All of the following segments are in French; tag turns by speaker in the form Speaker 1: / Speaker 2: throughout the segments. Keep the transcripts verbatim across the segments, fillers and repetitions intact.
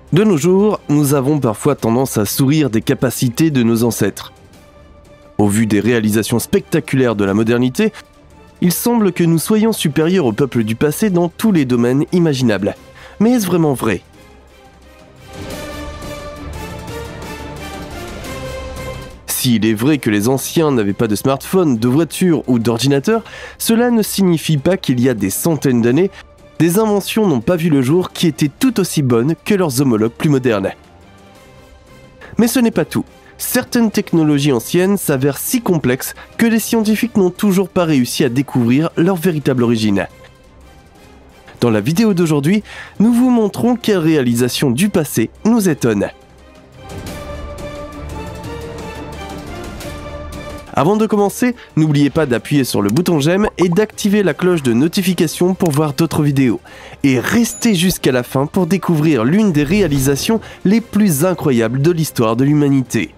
Speaker 1: De nos jours, nous avons parfois tendance à sourire des capacités de nos ancêtres. Au vu des réalisations spectaculaires de la modernité, il semble que nous soyons supérieurs au peuple du passé dans tous les domaines imaginables. Mais est-ce vraiment vrai ? S'il est vrai que les anciens n'avaient pas de smartphone, de voiture ou d'ordinateur, cela ne signifie pas qu'il y a des centaines d'années, des inventions n'ont pas vu le jour qui étaient tout aussi bonnes que leurs homologues plus modernes. Mais ce n'est pas tout. Certaines technologies anciennes s'avèrent si complexes que les scientifiques n'ont toujours pas réussi à découvrir leur véritable origine. Dans la vidéo d'aujourd'hui, nous vous montrons quelles réalisations du passé nous étonnent. Avant de commencer, n'oubliez pas d'appuyer sur le bouton j'aime et d'activer la cloche de notification pour voir d'autres vidéos. Et restez jusqu'à la fin pour découvrir l'une des réalisations les plus incroyables de l'histoire de l'humanité.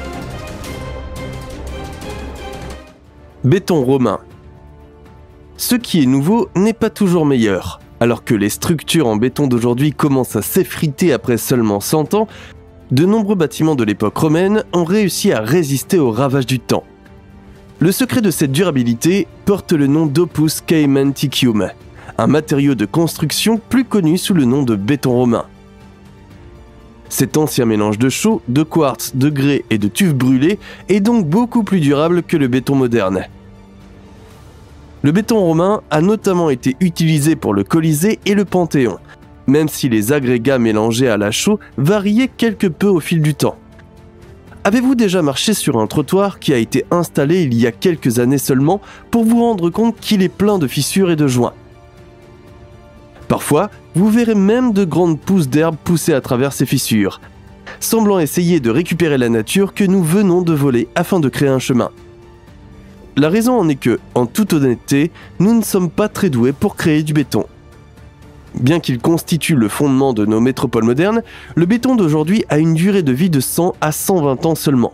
Speaker 1: Béton romain. Ce qui est nouveau n'est pas toujours meilleur. Alors que les structures en béton d'aujourd'hui commencent à s'effriter après seulement cent ans, de nombreux bâtiments de l'époque romaine ont réussi à résister aux ravages du temps. Le secret de cette durabilité porte le nom d'Opus Caementicum, un matériau de construction plus connu sous le nom de béton romain. Cet ancien mélange de chaux, de quartz, de grès et de tuf brûlé est donc beaucoup plus durable que le béton moderne. Le béton romain a notamment été utilisé pour le Colisée et le Panthéon, même si les agrégats mélangés à la chaux variaient quelque peu au fil du temps. Avez-vous déjà marché sur un trottoir qui a été installé il y a quelques années seulement pour vous rendre compte qu'il est plein de fissures et de joints ? Parfois, vous verrez même de grandes pousses d'herbe pousser à travers ces fissures, semblant essayer de récupérer la nature que nous venons de voler afin de créer un chemin. La raison en est que, en toute honnêteté, nous ne sommes pas très doués pour créer du béton. Bien qu'il constitue le fondement de nos métropoles modernes, le béton d'aujourd'hui a une durée de vie de cent à cent vingt ans seulement.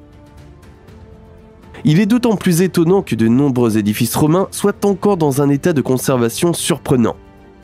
Speaker 1: Il est d'autant plus étonnant que de nombreux édifices romains soient encore dans un état de conservation surprenant.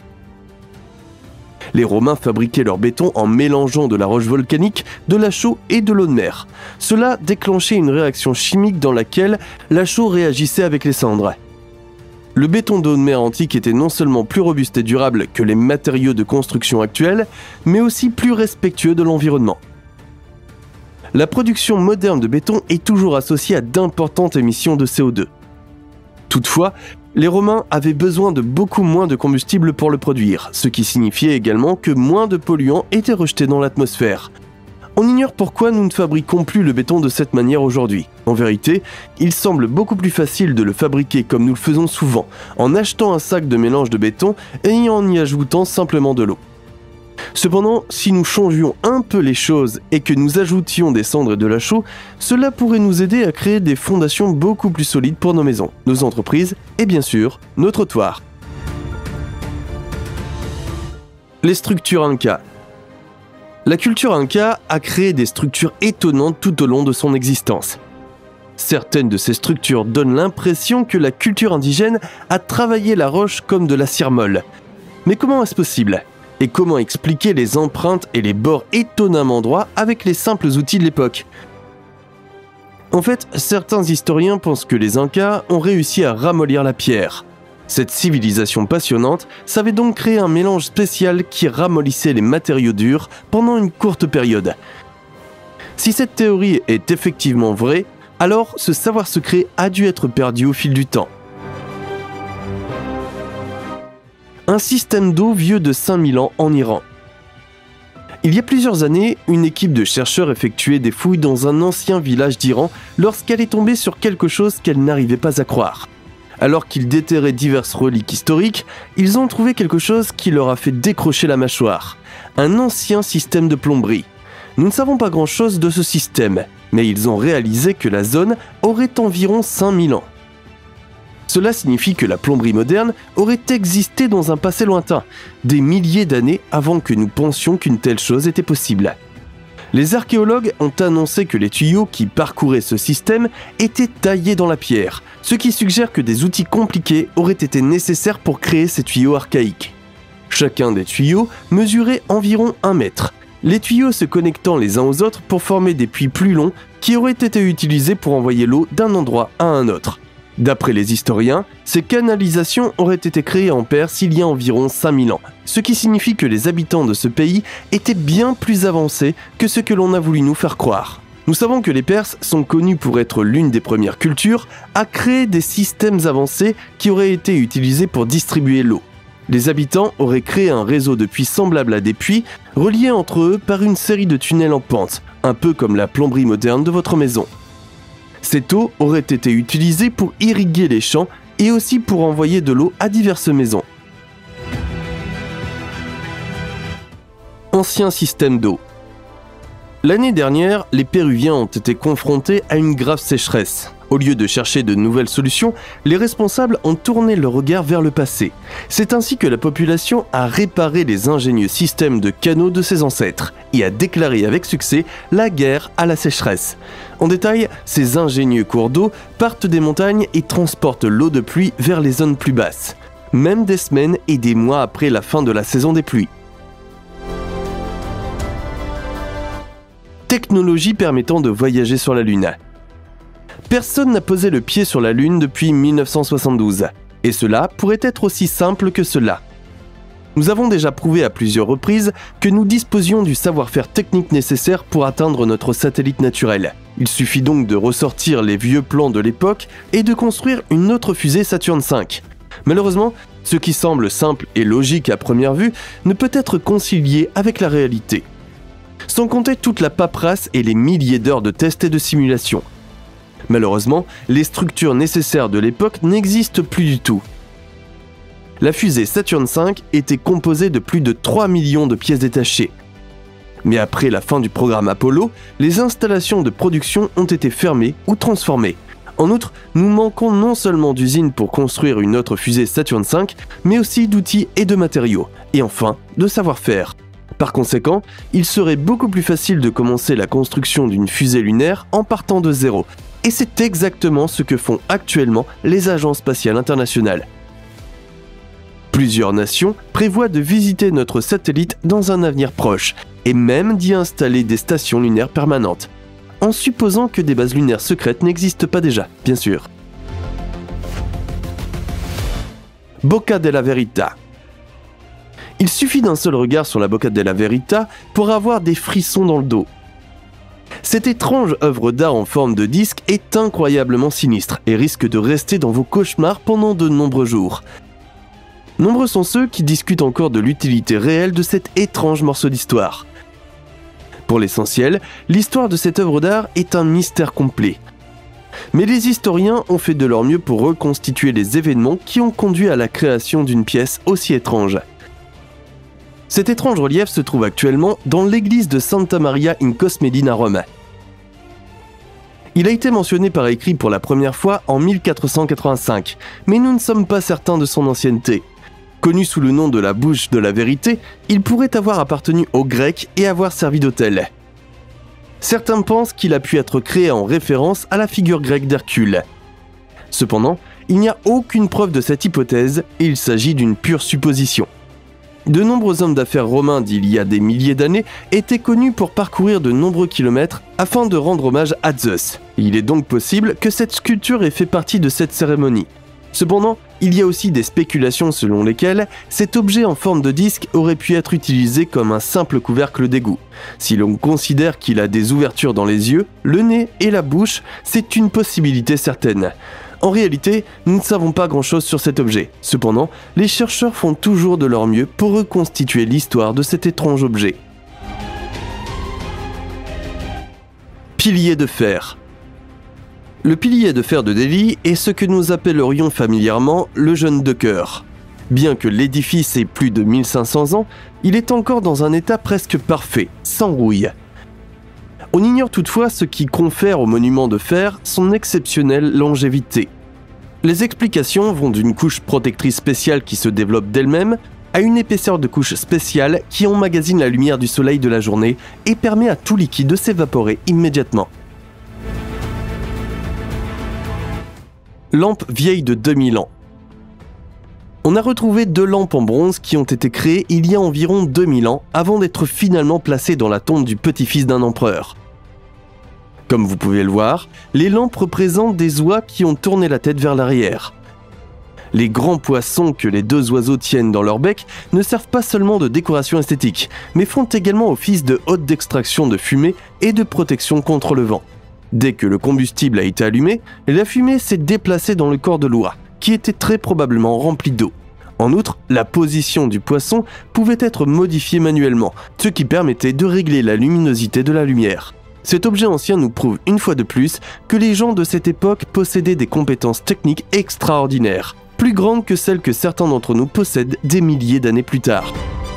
Speaker 1: Les Romains fabriquaient leur béton en mélangeant de la roche volcanique, de la chaux et de l'eau de mer. Cela déclenchait une réaction chimique dans laquelle la chaux réagissait avec les cendres. Le béton d'eau de mer antique était non seulement plus robuste et durable que les matériaux de construction actuels, mais aussi plus respectueux de l'environnement. La production moderne de béton est toujours associée à d'importantes émissions de C O deux. Toutefois, les Romains avaient besoin de beaucoup moins de combustible pour le produire, ce qui signifiait également que moins de polluants étaient rejetés dans l'atmosphère. On ignore pourquoi nous ne fabriquons plus le béton de cette manière aujourd'hui. En vérité, il semble beaucoup plus facile de le fabriquer comme nous le faisons souvent, en achetant un sac de mélange de béton et en y ajoutant simplement de l'eau. Cependant, si nous changions un peu les choses et que nous ajoutions des cendres et de la chaux, cela pourrait nous aider à créer des fondations beaucoup plus solides pour nos maisons, nos entreprises et bien sûr, nos trottoirs. Les structures Inca. La culture Inca a créé des structures étonnantes tout au long de son existence. Certaines de ces structures donnent l'impression que la culture indigène a travaillé la roche comme de la cire molle. Mais comment est-ce possible ? Et comment expliquer les empreintes et les bords étonnamment droits avec les simples outils de l'époque ? En fait, certains historiens pensent que les Incas ont réussi à ramollir la pierre. Cette civilisation passionnante savait donc créer un mélange spécial qui ramollissait les matériaux durs pendant une courte période. Si cette théorie est effectivement vraie, alors ce savoir secret a dû être perdu au fil du temps. Un système d'eau vieux de cinq mille ans en Iran. Il y a plusieurs années, une équipe de chercheurs effectuait des fouilles dans un ancien village d'Iran lorsqu'elle est tombée sur quelque chose qu'elle n'arrivait pas à croire. Alors qu'ils déterraient diverses reliques historiques, ils ont trouvé quelque chose qui leur a fait décrocher la mâchoire. Un ancien système de plomberie. Nous ne savons pas grand-chose de ce système, mais ils ont réalisé que la zone aurait environ cinq mille ans. Cela signifie que la plomberie moderne aurait existé dans un passé lointain, des milliers d'années avant que nous pensions qu'une telle chose était possible. Les archéologues ont annoncé que les tuyaux qui parcouraient ce système étaient taillés dans la pierre, ce qui suggère que des outils compliqués auraient été nécessaires pour créer ces tuyaux archaïques. Chacun des tuyaux mesurait environ un mètre, les tuyaux se connectant les uns aux autres pour former des puits plus longs qui auraient été utilisés pour envoyer l'eau d'un endroit à un autre. D'après les historiens, ces canalisations auraient été créées en Perse il y a environ cinq mille ans, ce qui signifie que les habitants de ce pays étaient bien plus avancés que ce que l'on a voulu nous faire croire. Nous savons que les Perses sont connus pour être l'une des premières cultures à créer des systèmes avancés qui auraient été utilisés pour distribuer l'eau. Les habitants auraient créé un réseau de puits semblable à des puits, reliés entre eux par une série de tunnels en pente, un peu comme la plomberie moderne de votre maison. Cette eau aurait été utilisée pour irriguer les champs et aussi pour envoyer de l'eau à diverses maisons. Ancien système d'eau. L'année dernière, les Péruviens ont été confrontés à une grave sécheresse. Au lieu de chercher de nouvelles solutions, les responsables ont tourné leur regard vers le passé. C'est ainsi que la population a réparé les ingénieux systèmes de canaux de ses ancêtres et a déclaré avec succès la guerre à la sécheresse. En détail, ces ingénieux cours d'eau partent des montagnes et transportent l'eau de pluie vers les zones plus basses, même des semaines et des mois après la fin de la saison des pluies. Technologie permettant de voyager sur la Lune. Personne n'a posé le pied sur la Lune depuis mille neuf cent soixante-douze, et cela pourrait être aussi simple que cela. Nous avons déjà prouvé à plusieurs reprises que nous disposions du savoir-faire technique nécessaire pour atteindre notre satellite naturel. Il suffit donc de ressortir les vieux plans de l'époque et de construire une autre fusée Saturne cinq. Malheureusement, ce qui semble simple et logique à première vue ne peut être concilié avec la réalité. Sans compter toute la paperasse et les milliers d'heures de tests et de simulations. Malheureusement, les structures nécessaires de l'époque n'existent plus du tout. La fusée Saturne cinq était composée de plus de trois millions de pièces détachées. Mais après la fin du programme Apollo, les installations de production ont été fermées ou transformées. En outre, nous manquons non seulement d'usines pour construire une autre fusée Saturne cinq, mais aussi d'outils et de matériaux, et enfin de savoir-faire. Par conséquent, il serait beaucoup plus facile de commencer la construction d'une fusée lunaire en partant de zéro. Et c'est exactement ce que font actuellement les agences spatiales internationales. Plusieurs nations prévoient de visiter notre satellite dans un avenir proche, et même d'y installer des stations lunaires permanentes, en supposant que des bases lunaires secrètes n'existent pas déjà, bien sûr. Bocca della Verità. Il suffit d'un seul regard sur la Bocca della Verità pour avoir des frissons dans le dos. Cette étrange œuvre d'art en forme de disque est incroyablement sinistre et risque de rester dans vos cauchemars pendant de nombreux jours. Nombreux sont ceux qui discutent encore de l'utilité réelle de cet étrange morceau d'histoire. Pour l'essentiel, l'histoire de cette œuvre d'art est un mystère complet. Mais les historiens ont fait de leur mieux pour reconstituer les événements qui ont conduit à la création d'une pièce aussi étrange. Cet étrange relief se trouve actuellement dans l'église de Santa Maria in Cosmedin à Rome. Il a été mentionné par écrit pour la première fois en mille quatre cent quatre-vingt-cinq, mais nous ne sommes pas certains de son ancienneté. Connu sous le nom de la bouche de la vérité, il pourrait avoir appartenu aux Grecs et avoir servi d'autel. Certains pensent qu'il a pu être créé en référence à la figure grecque d'Hercule. Cependant, il n'y a aucune preuve de cette hypothèse et il s'agit d'une pure supposition. De nombreux hommes d'affaires romains d'il y a des milliers d'années étaient connus pour parcourir de nombreux kilomètres afin de rendre hommage à Zeus. Il est donc possible que cette sculpture ait fait partie de cette cérémonie. Cependant, il y a aussi des spéculations selon lesquelles cet objet en forme de disque aurait pu être utilisé comme un simple couvercle d'égout. Si l'on considère qu'il a des ouvertures dans les yeux, le nez et la bouche, c'est une possibilité certaine. En réalité, nous ne savons pas grand-chose sur cet objet. Cependant, les chercheurs font toujours de leur mieux pour reconstituer l'histoire de cet étrange objet. Pilier de fer. Le pilier de fer de Delhi est ce que nous appellerions familièrement le jeûne de cœur. Bien que l'édifice ait plus de mille cinq cents ans, il est encore dans un état presque parfait, sans rouille. On ignore toutefois ce qui confère au monument de fer son exceptionnelle longévité. Les explications vont d'une couche protectrice spéciale qui se développe d'elle-même à une épaisseur de couche spéciale qui emmagasine la lumière du soleil de la journée et permet à tout liquide de s'évaporer immédiatement. Lampe vieille de deux mille ans. On a retrouvé deux lampes en bronze qui ont été créées il y a environ deux mille ans avant d'être finalement placées dans la tombe du petit-fils d'un empereur. Comme vous pouvez le voir, les lampes représentent des oies qui ont tourné la tête vers l'arrière. Les grands poissons que les deux oiseaux tiennent dans leur bec ne servent pas seulement de décoration esthétique, mais font également office de hotte d'extraction de fumée et de protection contre le vent. Dès que le combustible a été allumé, la fumée s'est déplacée dans le corps de l'oie, qui était très probablement rempli d'eau. En outre, la position du poisson pouvait être modifiée manuellement, ce qui permettait de régler la luminosité de la lumière. Cet objet ancien nous prouve une fois de plus que les gens de cette époque possédaient des compétences techniques extraordinaires, plus grandes que celles que certains d'entre nous possèdent des milliers d'années plus tard.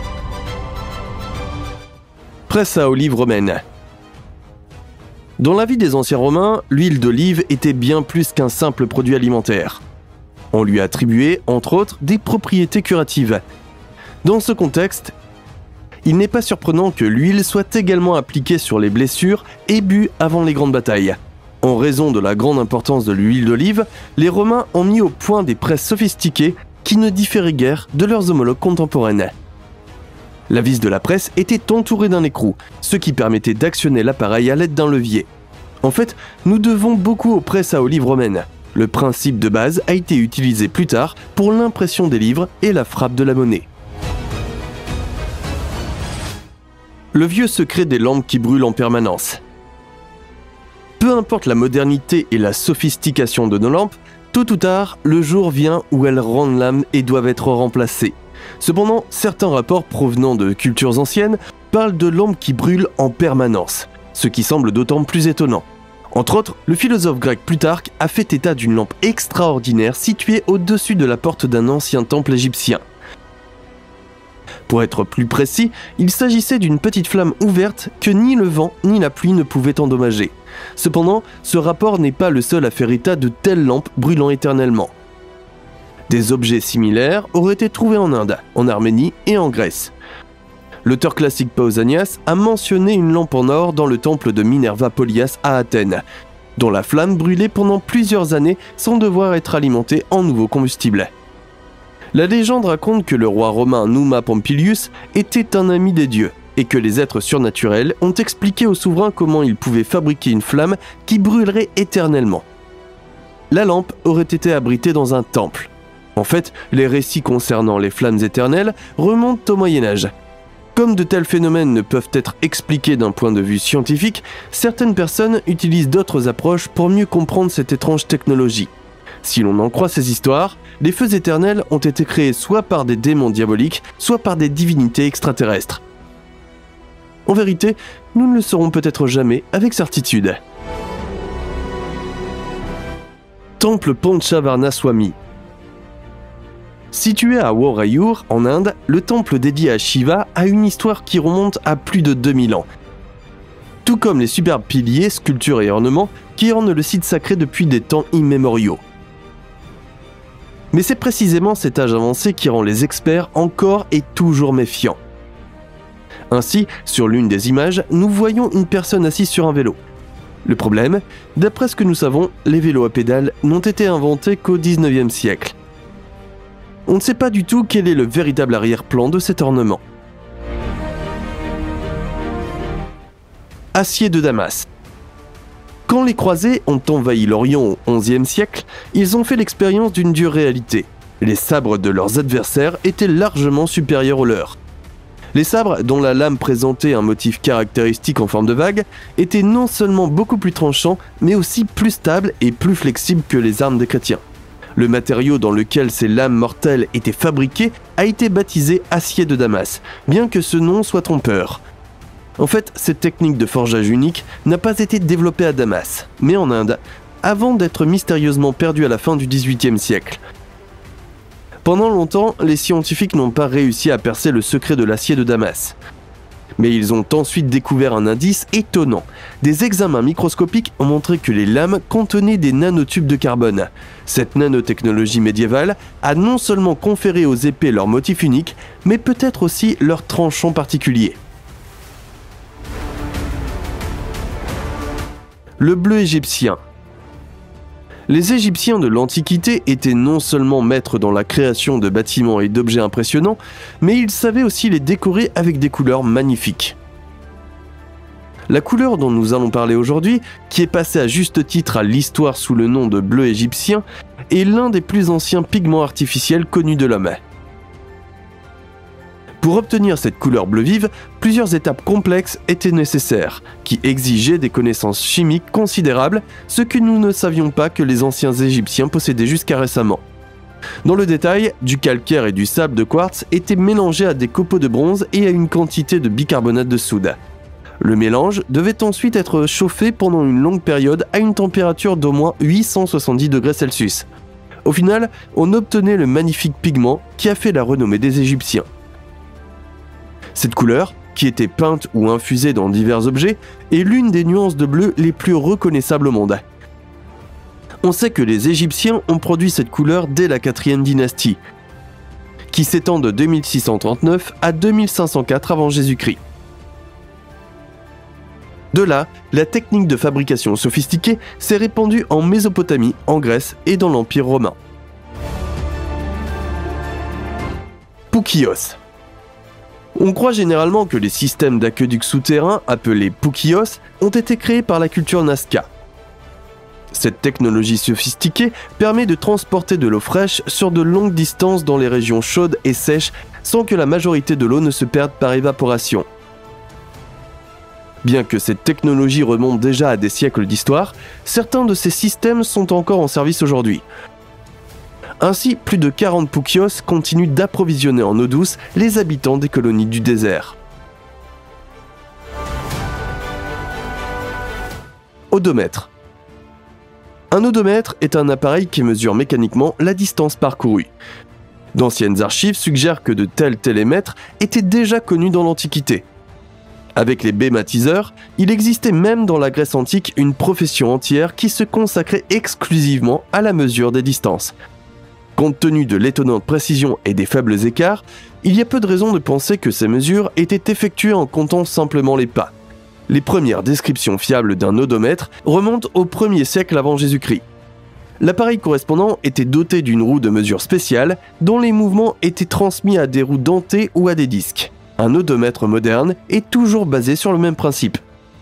Speaker 1: Presse à olive romaine. Dans la vie des anciens Romains, l'huile d'olive était bien plus qu'un simple produit alimentaire. On lui attribuait, entre autres, des propriétés curatives. Dans ce contexte, il n'est pas surprenant que l'huile soit également appliquée sur les blessures et bue avant les grandes batailles. En raison de la grande importance de l'huile d'olive, les Romains ont mis au point des presses sophistiquées qui ne différaient guère de leurs homologues contemporaines. La vis de la presse était entourée d'un écrou, ce qui permettait d'actionner l'appareil à l'aide d'un levier. En fait, nous devons beaucoup aux presses à olive romaines. Le principe de base a été utilisé plus tard pour l'impression des livres et la frappe de la monnaie. Le vieux secret des lampes qui brûlent en permanence. Peu importe la modernité et la sophistication de nos lampes, tôt ou tard, le jour vient où elles rendent l'âme et doivent être remplacées. Cependant, certains rapports provenant de cultures anciennes parlent de lampes qui brûlent en permanence, ce qui semble d'autant plus étonnant. Entre autres, le philosophe grec Plutarque a fait état d'une lampe extraordinaire située au-dessus de la porte d'un ancien temple égyptien. Pour être plus précis, il s'agissait d'une petite flamme ouverte que ni le vent ni la pluie ne pouvaient endommager. Cependant, ce rapport n'est pas le seul à faire état de telles lampes brûlant éternellement. Des objets similaires auraient été trouvés en Inde, en Arménie et en Grèce. L'auteur classique Pausanias a mentionné une lampe en or dans le temple de Minerva Polias à Athènes, dont la flamme brûlait pendant plusieurs années sans devoir être alimentée en nouveau combustible. La légende raconte que le roi romain Numa Pompilius était un ami des dieux, et que les êtres surnaturels ont expliqué au souverain comment il pouvait fabriquer une flamme qui brûlerait éternellement. La lampe aurait été abritée dans un temple. En fait, les récits concernant les flammes éternelles remontent au Moyen-Âge. Comme de tels phénomènes ne peuvent être expliqués d'un point de vue scientifique, certaines personnes utilisent d'autres approches pour mieux comprendre cette étrange technologie. Si l'on en croit ces histoires, les feux éternels ont été créés soit par des démons diaboliques, soit par des divinités extraterrestres. En vérité, nous ne le saurons peut-être jamais avec certitude. Temple Panchavarnaswamy. Situé à Warayur, en Inde, le temple dédié à Shiva a une histoire qui remonte à plus de deux mille ans. Tout comme les superbes piliers, sculptures et ornements qui ornent le site sacré depuis des temps immémoriaux. Mais c'est précisément cet âge avancé qui rend les experts encore et toujours méfiants. Ainsi, sur l'une des images, nous voyons une personne assise sur un vélo. Le problème, d'après ce que nous savons, les vélos à pédales n'ont été inventés qu'au dix-neuvième siècle. On ne sait pas du tout quel est le véritable arrière-plan de cet ornement. Acier de Damas. Quand les croisés ont envahi l'Orient au onzième siècle, ils ont fait l'expérience d'une dure réalité. Les sabres de leurs adversaires étaient largement supérieurs aux leurs. Les sabres, dont la lame présentait un motif caractéristique en forme de vague, étaient non seulement beaucoup plus tranchants, mais aussi plus stables et plus flexibles que les armes des chrétiens. Le matériau dans lequel ces lames mortelles étaient fabriquées a été baptisé acier de Damas, bien que ce nom soit trompeur. En fait, cette technique de forgeage unique n'a pas été développée à Damas, mais en Inde, avant d'être mystérieusement perdue à la fin du dix-huitième siècle. Pendant longtemps, les scientifiques n'ont pas réussi à percer le secret de l'acier de Damas. Mais ils ont ensuite découvert un indice étonnant. Des examens microscopiques ont montré que les lames contenaient des nanotubes de carbone. Cette nanotechnologie médiévale a non seulement conféré aux épées leur motif unique, mais peut-être aussi leur tranchant particulier. Le bleu égyptien. Les Égyptiens de l'Antiquité étaient non seulement maîtres dans la création de bâtiments et d'objets impressionnants, mais ils savaient aussi les décorer avec des couleurs magnifiques. La couleur dont nous allons parler aujourd'hui, qui est passée à juste titre à l'histoire sous le nom de bleu égyptien, est l'un des plus anciens pigments artificiels connus de l'homme. Pour obtenir cette couleur bleu vive, plusieurs étapes complexes étaient nécessaires, qui exigeaient des connaissances chimiques considérables, ce que nous ne savions pas que les anciens Égyptiens possédaient jusqu'à récemment. Dans le détail, du calcaire et du sable de quartz étaient mélangés à des copeaux de bronze et à une quantité de bicarbonate de soude. Le mélange devait ensuite être chauffé pendant une longue période à une température d'au moins huit cent soixante-dix degrés Celsius. Au final, on obtenait le magnifique pigment qui a fait la renommée des Égyptiens. Cette couleur, qui était peinte ou infusée dans divers objets, est l'une des nuances de bleu les plus reconnaissables au monde. On sait que les Égyptiens ont produit cette couleur dès la quatrième dynastie, qui s'étend de deux mille six cent trente-neuf à deux mille cinq cent quatre avant Jésus-Christ. De là, la technique de fabrication sophistiquée s'est répandue en Mésopotamie, en Grèce et dans l'Empire romain. Poukios. On croit généralement que les systèmes d'aqueducs souterrains, appelés poukios, ont été créés par la culture Nazca. Cette technologie sophistiquée permet de transporter de l'eau fraîche sur de longues distances dans les régions chaudes et sèches sans que la majorité de l'eau ne se perde par évaporation. Bien que cette technologie remonte déjà à des siècles d'histoire, certains de ces systèmes sont encore en service aujourd'hui. Ainsi, plus de quarante poukios continuent d'approvisionner en eau douce les habitants des colonies du désert. Odomètre. Un odomètre est un appareil qui mesure mécaniquement la distance parcourue. D'anciennes archives suggèrent que de tels télémètres étaient déjà connus dans l'Antiquité. Avec les bématiseurs, il existait même dans la Grèce antique une profession entière qui se consacrait exclusivement à la mesure des distances. Compte tenu de l'étonnante précision et des faibles écarts, il y a peu de raisons de penser que ces mesures étaient effectuées en comptant simplement les pas. Les premières descriptions fiables d'un odomètre remontent au premier siècle avant Jésus-Christ. L'appareil correspondant était doté d'une roue de mesure spéciale dont les mouvements étaient transmis à des roues dentées ou à des disques. Un odomètre moderne est toujours basé sur le même principe.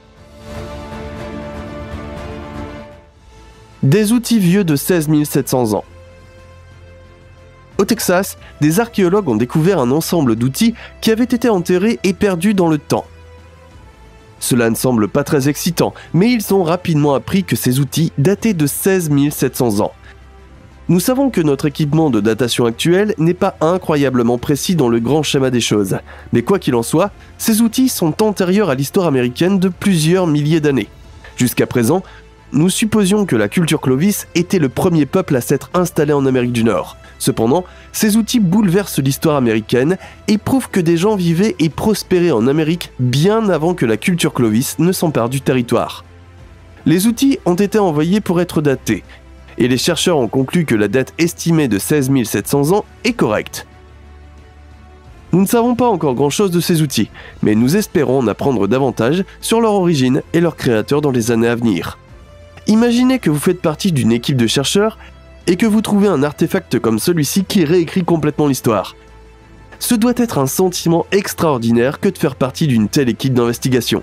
Speaker 1: Des outils vieux de seize mille sept cents ans. Au Texas, des archéologues ont découvert un ensemble d'outils qui avaient été enterrés et perdus dans le temps. Cela ne semble pas très excitant, mais ils ont rapidement appris que ces outils dataient de seize mille sept cents ans. Nous savons que notre équipement de datation actuel n'est pas incroyablement précis dans le grand schéma des choses, mais quoi qu'il en soit, ces outils sont antérieurs à l'histoire américaine de plusieurs milliers d'années. Jusqu'à présent, nous supposions que la culture Clovis était le premier peuple à s'être installé en Amérique du Nord. Cependant, ces outils bouleversent l'histoire américaine et prouvent que des gens vivaient et prospéraient en Amérique bien avant que la culture Clovis ne s'empare du territoire. Les outils ont été envoyés pour être datés, et les chercheurs ont conclu que la date estimée de seize mille sept cents ans est correcte. Nous ne savons pas encore grand-chose de ces outils, mais nous espérons en apprendre davantage sur leur origine et leurs créateurs dans les années à venir. Imaginez que vous faites partie d'une équipe de chercheurs et que vous trouvez un artefact comme celui-ci qui réécrit complètement l'histoire. Ce doit être un sentiment extraordinaire que de faire partie d'une telle équipe d'investigation.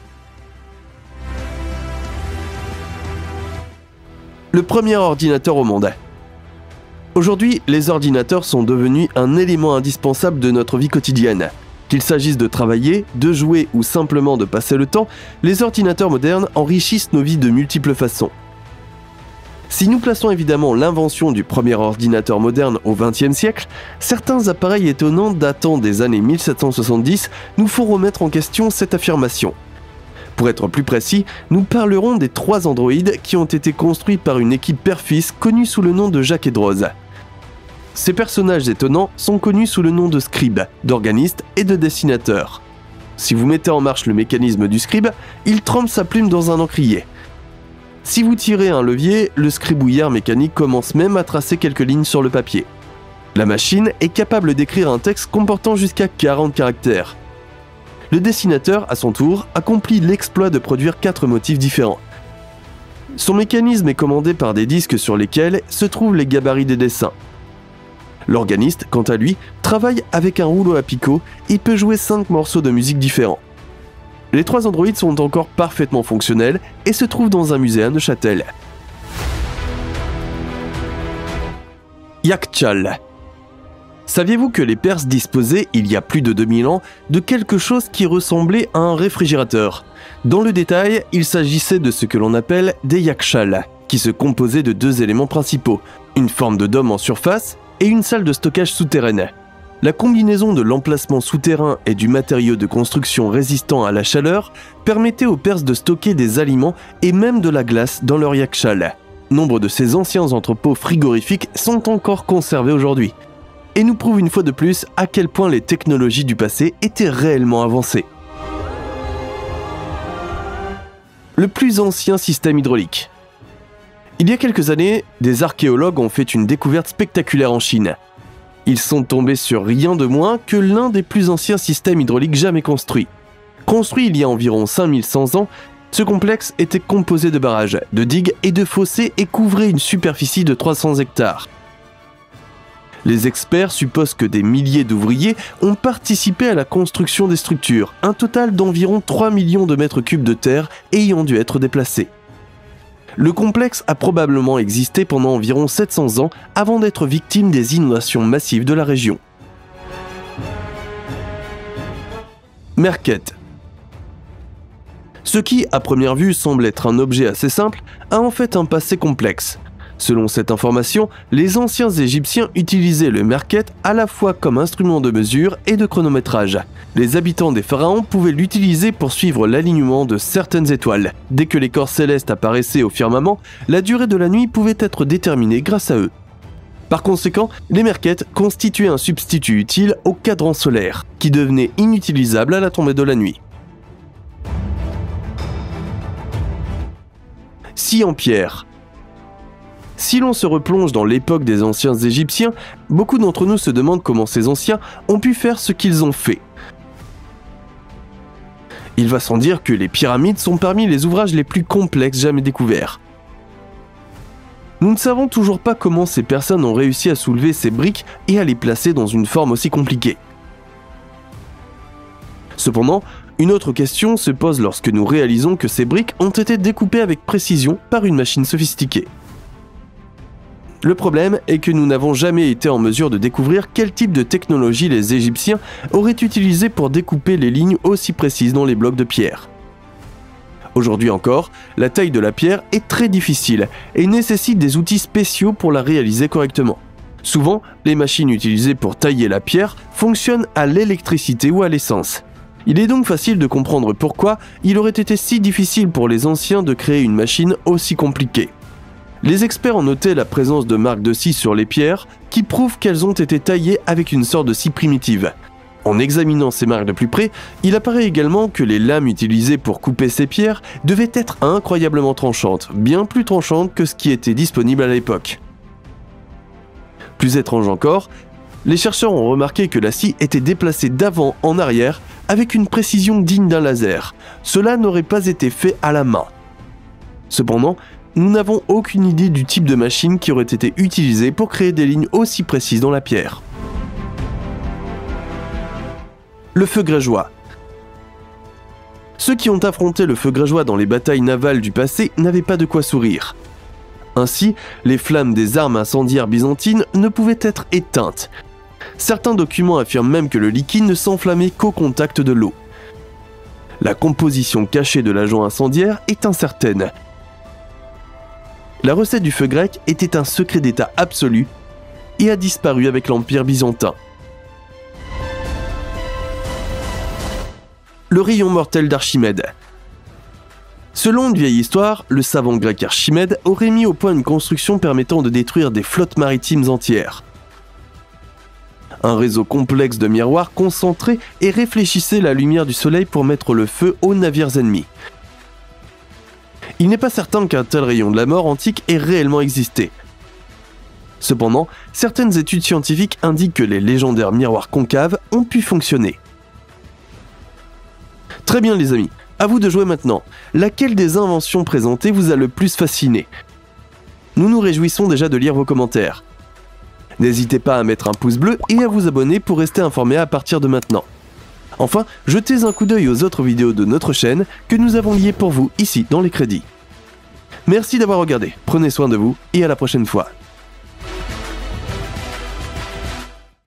Speaker 1: Le premier ordinateur au monde. Aujourd'hui, les ordinateurs sont devenus un élément indispensable de notre vie quotidienne. Qu'il s'agisse de travailler, de jouer ou simplement de passer le temps, les ordinateurs modernes enrichissent nos vies de multiples façons. Si nous plaçons évidemment l'invention du premier ordinateur moderne au vingtième siècle, certains appareils étonnants datant des années mille sept cent soixante-dix nous font remettre en question cette affirmation. Pour être plus précis, nous parlerons des trois androïdes qui ont été construits par une équipe père-fils connue sous le nom de Jacques Edrose. Ces personnages étonnants sont connus sous le nom de scribes, d'organistes et de dessinateurs. Si vous mettez en marche le mécanisme du scribe, il trempe sa plume dans un encrier. Si vous tirez un levier, le scribouilleur mécanique commence même à tracer quelques lignes sur le papier. La machine est capable d'écrire un texte comportant jusqu'à quarante caractères. Le dessinateur, à son tour, accomplit l'exploit de produire quatre motifs différents. Son mécanisme est commandé par des disques sur lesquels se trouvent les gabarits des dessins. L'organiste, quant à lui, travaille avec un rouleau à picot et peut jouer cinq morceaux de musique différents. Les trois androïdes sont encore parfaitement fonctionnels et se trouvent dans un musée à Neuchâtel. Yakchal. Saviez-vous que les Perses disposaient, il y a plus de deux mille ans, de quelque chose qui ressemblait à un réfrigérateur? Dans le détail, il s'agissait de ce que l'on appelle des yakchals, qui se composaient de deux éléments principaux, une forme de dôme en surface et une salle de stockage souterraine. La combinaison de l'emplacement souterrain et du matériau de construction résistant à la chaleur permettait aux Perses de stocker des aliments et même de la glace dans leur yakchal. Nombre de ces anciens entrepôts frigorifiques sont encore conservés aujourd'hui, et nous prouvent une fois de plus à quel point les technologies du passé étaient réellement avancées. Le plus ancien système hydraulique. Il y a quelques années, des archéologues ont fait une découverte spectaculaire en Chine. Ils sont tombés sur rien de moins que l'un des plus anciens systèmes hydrauliques jamais construits. Construit il y a environ cinq mille cent ans, ce complexe était composé de barrages, de digues et de fossés et couvrait une superficie de trois cents hectares. Les experts supposent que des milliers d'ouvriers ont participé à la construction des structures, un total d'environ trois millions de mètres cubes de terre ayant dû être déplacés. Le complexe a probablement existé pendant environ sept cents ans avant d'être victime des inondations massives de la région. Merkhet. Ce qui, à première vue, semble être un objet assez simple, a en fait un passé complexe. Selon cette information, les anciens Égyptiens utilisaient le merkhet à la fois comme instrument de mesure et de chronométrage. Les habitants des pharaons pouvaient l'utiliser pour suivre l'alignement de certaines étoiles. Dès que les corps célestes apparaissaient au firmament, la durée de la nuit pouvait être déterminée grâce à eux. Par conséquent, les merkhets constituaient un substitut utile au cadran solaire, qui devenait inutilisable à la tombée de la nuit. Scie en pierre. Si l'on se replonge dans l'époque des anciens Égyptiens, beaucoup d'entre nous se demandent comment ces anciens ont pu faire ce qu'ils ont fait. Il va sans dire que les pyramides sont parmi les ouvrages les plus complexes jamais découverts. Nous ne savons toujours pas comment ces personnes ont réussi à soulever ces briques et à les placer dans une forme aussi compliquée. Cependant, une autre question se pose lorsque nous réalisons que ces briques ont été découpées avec précision par une machine sophistiquée. Le problème est que nous n'avons jamais été en mesure de découvrir quel type de technologie les Égyptiens auraient utilisé pour découper les lignes aussi précises dans les blocs de pierre. Aujourd'hui encore, la taille de la pierre est très difficile et nécessite des outils spéciaux pour la réaliser correctement. Souvent, les machines utilisées pour tailler la pierre fonctionnent à l'électricité ou à l'essence. Il est donc facile de comprendre pourquoi il aurait été si difficile pour les anciens de créer une machine aussi compliquée. Les experts ont noté la présence de marques de scie sur les pierres qui prouvent qu'elles ont été taillées avec une sorte de scie primitive. En examinant ces marques de plus près, il apparaît également que les lames utilisées pour couper ces pierres devaient être incroyablement tranchantes, bien plus tranchantes que ce qui était disponible à l'époque. Plus étrange encore, les chercheurs ont remarqué que la scie était déplacée d'avant en arrière avec une précision digne d'un laser. Cela n'aurait pas été fait à la main. Cependant, nous n'avons aucune idée du type de machine qui aurait été utilisée pour créer des lignes aussi précises dans la pierre. Le feu grégeois. Ceux qui ont affronté le feu grégeois dans les batailles navales du passé n'avaient pas de quoi sourire. Ainsi, les flammes des armes incendiaires byzantines ne pouvaient être éteintes. Certains documents affirment même que le liquide ne s'enflammait qu'au contact de l'eau. La composition cachée de l'agent incendiaire est incertaine. La recette du feu grec était un secret d'État absolu et a disparu avec l'Empire byzantin. Le rayon mortel d'Archimède. Selon une vieille histoire, le savant grec Archimède aurait mis au point une construction permettant de détruire des flottes maritimes entières. Un réseau complexe de miroirs concentrait et réfléchissait la lumière du soleil pour mettre le feu aux navires ennemis. Il n'est pas certain qu'un tel rayon de la mort antique ait réellement existé. Cependant, certaines études scientifiques indiquent que les légendaires miroirs concaves ont pu fonctionner. Très bien les amis, À vous de jouer maintenant. Laquelle des inventions présentées vous a le plus fasciné? Nous nous réjouissons déjà de lire vos commentaires. N'hésitez pas à mettre un pouce bleu et à vous abonner pour rester informé à partir de maintenant. Enfin, jetez un coup d'œil aux autres vidéos de notre chaîne que nous avons liées pour vous ici dans les crédits. Merci d'avoir regardé, prenez soin de vous et à la prochaine fois.